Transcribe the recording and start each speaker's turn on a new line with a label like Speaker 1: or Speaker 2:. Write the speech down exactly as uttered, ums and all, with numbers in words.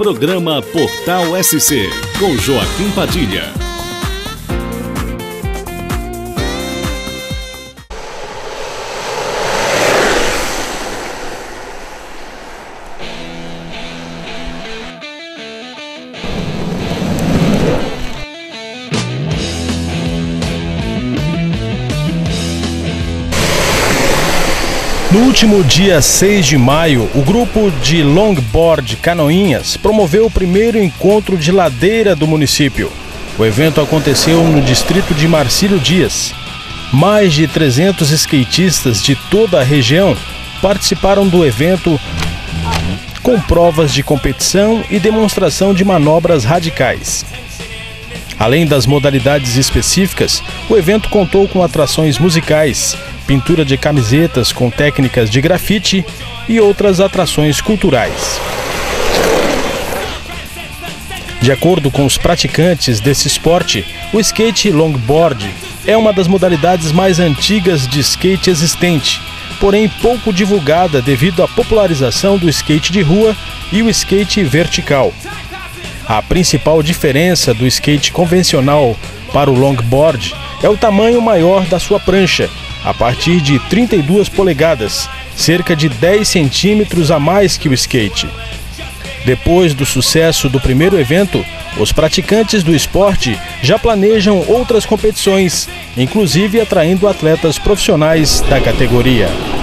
Speaker 1: Programa Portal S C, com Joaquim Padilha.
Speaker 2: No último dia seis de maio, o grupo de longboard Canoinhas promoveu o primeiro encontro de ladeira do município. O evento aconteceu no distrito de Marcílio Dias. Mais de trezentos skatistas de toda a região participaram do evento com provas de competição e demonstração de manobras radicais. Além das modalidades específicas, o evento contou com atrações musicais, pintura de camisetas com técnicas de grafite e outras atrações culturais. De acordo com os praticantes desse esporte, o skate longboard é uma das modalidades mais antigas de skate existente, porém pouco divulgada devido à popularização do skate de rua e o skate vertical. A principal diferença do skate convencional para o longboard é o tamanho maior da sua prancha, a partir de trinta e duas polegadas, cerca de dez centímetros a mais que o skate. Depois do sucesso do primeiro evento, os praticantes do esporte já planejam outras competições, inclusive atraindo atletas profissionais da categoria.